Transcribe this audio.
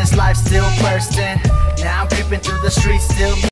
this life still bursting. Now I'm creeping through the streets still